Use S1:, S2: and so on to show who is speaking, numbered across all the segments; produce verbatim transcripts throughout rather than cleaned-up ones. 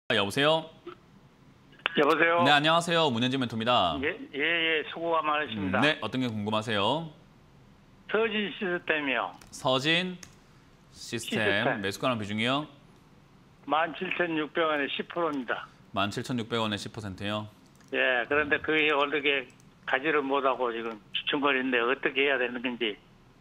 S1: 여보세요?
S2: 여보세요?
S1: 네, 안녕하세요. 문현진 멘토입니다.
S2: 예, 예, 예, 수고가 많으십니다.
S1: 음, 네, 어떤 게 궁금하세요?
S2: 서진 시스템이요.
S1: 서진 시스템,
S2: 시스템.
S1: 매수가랑 비중이요?
S2: 만 칠천육백 원에 십 퍼센트입니다.
S1: 만 칠천육백 원에 십 퍼센트요?
S2: 예, 그런데 그게 어떻게 가지를 못하고 지금 주춤거리는데 어떻게 해야 되는 건지.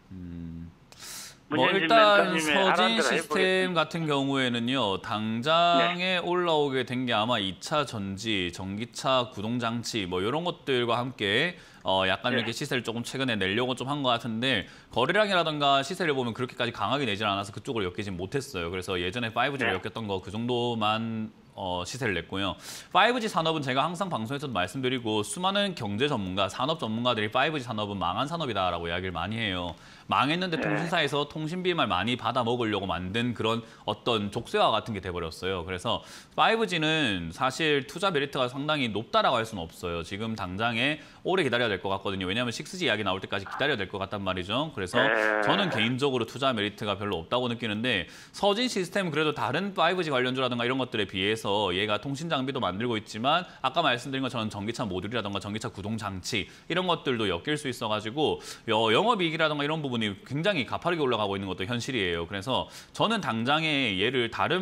S1: 뭐
S2: 문현진
S1: 일단
S2: 멘토님의
S1: 서진
S2: 하라는
S1: 시스템
S2: 대로 해보겠습니다.
S1: 같은 경우에는요, 당장에 올라오게 된 게 아마 이 차 전지, 전기차 구동장치 뭐 이런 것들과 함께 어 약간
S2: 네.
S1: 이렇게 시세를 조금 최근에 내려고 좀 한 것 같은데, 거래량이라든가 시세를 보면 그렇게까지 강하게 내질 않아서 그쪽으로 엮이진 못했어요. 그래서 예전에 파이브지로
S2: 네.
S1: 엮였던 거 그 정도만 어, 시세를 냈고요. 파이브지 산업은 제가 항상 방송에서도 말씀드리고, 수많은 경제 전문가, 산업 전문가들이 파이브지 산업은 망한 산업이다라고 이야기를 많이 해요. 망했는데
S2: 네.
S1: 통신사에서 통신비만 많이 받아 먹으려고 만든 그런 어떤 족쇄화 같은 게 돼버렸어요. 그래서 파이브지는 사실 투자 메리트가 상당히 높다라고 할 수는 없어요. 지금 당장에 오래 기다려야 될 것 같거든요. 왜냐하면 식스지 이야기 나올 때까지 기다려야 될 것 같단 말이죠. 그래서
S2: 네.
S1: 저는 개인적으로 투자 메리트가 별로 없다고 느끼는데, 서진 시스템은 그래도 다른 파이브지 관련주라든가 이런 것들에 비해서 얘가 통신 장비도 만들고 있지만, 아까 말씀드린 것처럼 전기차 모듈이라든가 전기차 구동 장치 이런 것들도 엮일 수 있어가지고 영업이익이라든가 이런 부분이 굉장히 가파르게 올라가고 있는 것도 현실이에요. 그래서 저는 당장에 얘를 다른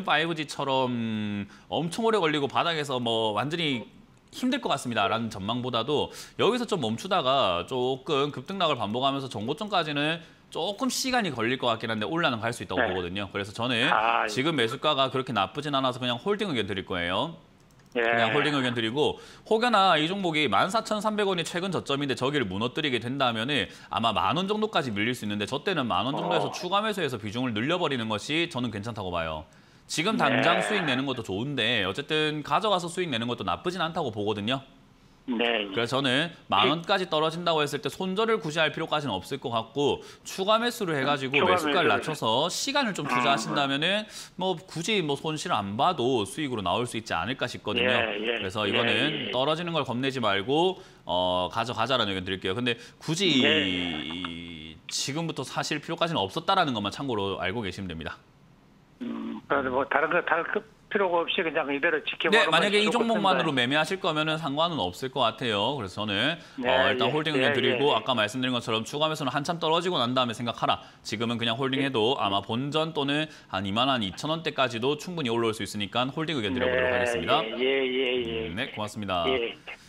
S1: 파이브지처럼 엄청 오래 걸리고 바닥에서 뭐 완전히 힘들 것 같습니다라는 전망보다도 여기서 좀 멈추다가 조금 급등락을 반복하면서 정고점까지는 조금 시간이 걸릴 것 같긴 한데 올라는 갈 수 있다고
S2: 네.
S1: 보거든요. 그래서 저는
S2: 아,
S1: 지금 매수가가 그렇게 나쁘진 않아서 그냥 홀딩 의견 드릴 거예요.
S2: 예.
S1: 그냥 홀딩 의견 드리고, 혹여나 이 종목이 만 사천삼백 원이 최근 저점인데 저기를 무너뜨리게 된다면은 아마 만 원 정도까지 밀릴 수 있는데, 저 때는 만 원 정도에서
S2: 어.
S1: 추가 매수해서 비중을 늘려버리는 것이 저는 괜찮다고 봐요. 지금 당장
S2: 네.
S1: 수익 내는 것도 좋은데 어쨌든 가져가서 수익 내는 것도 나쁘진 않다고 보거든요.
S2: 네.
S1: 그래서 저는 만 원까지 떨어진다고 했을 때 손절을 굳이 할 필요까지는 없을 것 같고, 추가 매수를 해가지고
S2: 추가
S1: 매수가를
S2: 매수를.
S1: 낮춰서 시간을 좀 투자하신다면은 뭐 굳이 뭐 손실 안 봐도 수익으로 나올 수 있지 않을까 싶거든요.
S2: 예, 예,
S1: 그래서
S2: 예,
S1: 이거는
S2: 예.
S1: 떨어지는 걸 겁내지 말고 어, 가져가자라는 의견 드릴게요. 근데 굳이
S2: 네.
S1: 지금부터 사실 필요까지는 없었다라는 것만 참고로 알고 계시면 됩니다.
S2: 음, 그래도 뭐 다른 거 다른 거 필요가 없이 그냥 이대로 지켜보는
S1: 네, 만약에 이
S2: 것이
S1: 종목만으로
S2: 좋겠습니다.
S1: 매매하실 거면은 상관은 없을 것 같아요. 그래서 저는
S2: 네,
S1: 어, 일단
S2: 예,
S1: 홀딩 의견
S2: 예,
S1: 드리고,
S2: 예.
S1: 아까 말씀드린 것처럼 추가 매수는 한참 떨어지고 난 다음에 생각하라. 지금은 그냥 홀딩해도 아마 본전 또는 한 이만 한 이천 원대까지도 충분히 올라올 수 있으니까 홀딩 의견 드려보도록
S2: 네,
S1: 하겠습니다.
S2: 예, 예, 예, 예.
S1: 음, 네, 고맙습니다.
S2: 예.